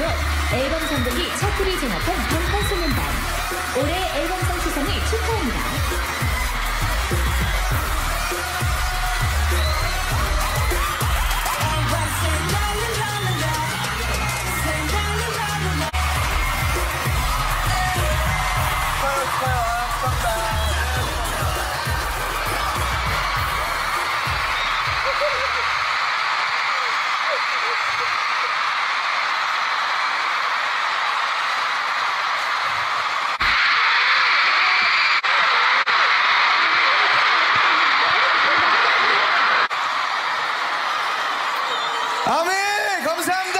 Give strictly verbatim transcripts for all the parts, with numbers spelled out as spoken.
앨범 선보기 차트를 장악한 방탄소년단. 올해 앨범상 수상을 축하합니다. 아멘! 감사합니다!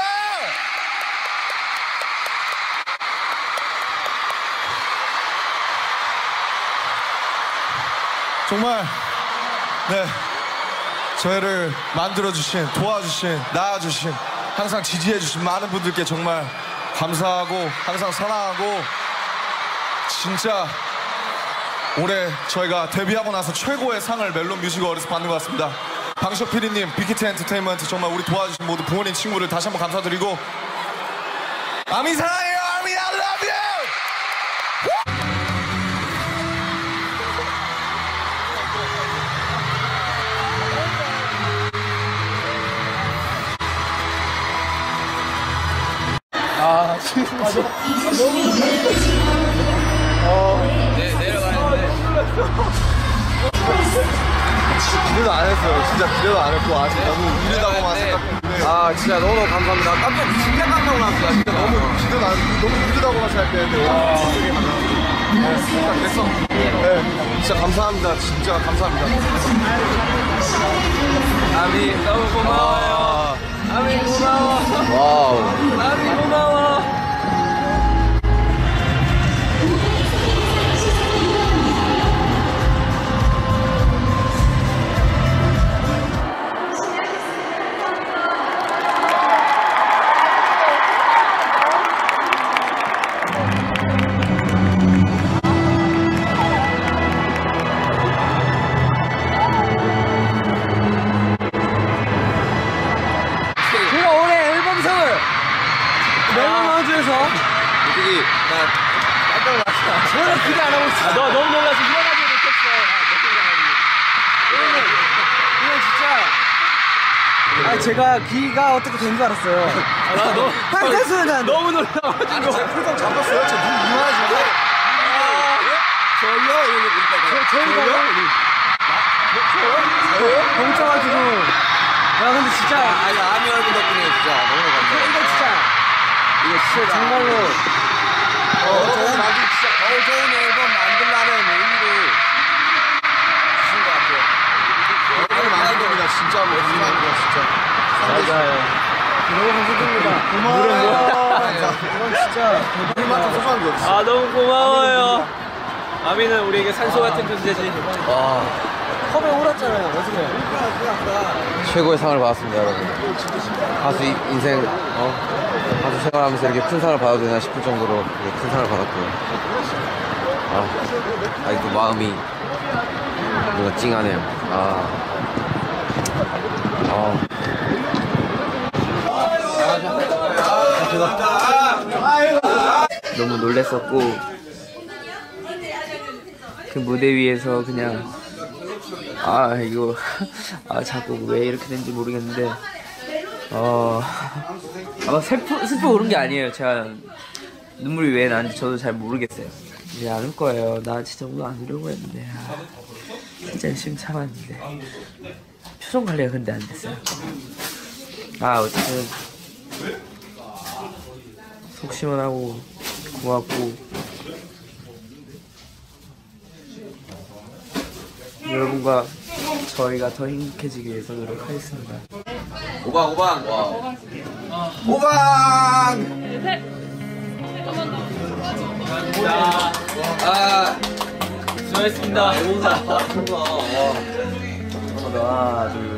정말 네 저희를 만들어주신, 도와주신, 낳아주신, 항상 지지해주신 많은 분들께 정말 감사하고 항상 사랑하고, 진짜 올해 저희가 데뷔하고 나서 최고의 상을 멜론 뮤직 어워드에서 받는 것 같습니다. 방시혁 피디님, 빅히트 엔터테인먼트 정말 우리 도와주신 모두 부모님, 친구를 다시 한번 감사드리고, 아미 사랑해요! 아미 I love you! 아, 진짜 너무 어. 네, 내려가는데 기대도 안 했어요. 진짜 기대도 안 했고 아직 너무 이르다고만 생각했는데, 아 진짜 너무너무 감사합니다. 깜짝 진짜 깜짝 놀랐어요. 진짜 너무 기대도 안, 너무 이르다고만 생각했는데 와, 되게 감사합니다. 네, 됐어. 네, 진짜 감사합니다. 진짜 감사합니다. 아미 너무 고마워요. 아미 고마워. 와우. 아미 고마워. 솔직히 나 깜짝 놀랐어. 전혀 기대 안 하고 있어. 아, 너 너무 놀라서 일어나지 못했어. 왜냐면 그냥 진짜 아 제가 귀가 어떻게 된 줄 알았어요. 아, 나 너무 방탄소년단 너무 놀라가지고 제 표정 잡았어요. 제 눈 이만하신데 저요? 이러고 보니까 저희가요? 저요? 멈춰가지고 야 근데 진짜 아니 아미 여러분 덕분에 진짜 너무 감사해요. 이거 진짜 이거 진짜 정말로 어, 좋은 아주 진짜 더 좋은 앨범 만들라는 의미로 주신 것 같아요. 너무 많은 겁니다. 진짜 감사한 거 진짜. 맞아요. 너무 감사드립니다. 고마워요. 이건 진짜 이만큼 소중한 게 없어. 아 너무 고마워요. 아미는 우리에게 산소 같은 존재지. 와. 컵에 울었잖아요. 어떻게? 최고의 상을 받았습니다, 여러분. 가수 인생, 어? 가수 생활하면서 이렇게 큰 상을 받아도 되나 싶을 정도로 큰 상을 받았고요. 아, 아직도 마음이 뭔가 찡하네요. 아, 아. 너무 놀랬었고, 그 무대 위에서 그냥 아 이거 아 자꾸 왜 이렇게 된지 모르겠는데 어 아마 슬프 슬퍼 오른 게 아니에요. 제가 눈물이 왜 나는지 저도 잘 모르겠어요. 이제 안 울 거예요. 나 진짜 오늘 안 울려고 했는데 아, 진짜 열심히 참았는데 표정 관리가 근데 안 됐어요. 아 어쨌든 속 시원하고 고맙고 여러분과 저희가 더 행복해지기 위해서 노력하겠습니다. 오방, 오방! 와. 오방! 아 수고하셨습니다. 너무 잘 봤습니다. 하나, 둘,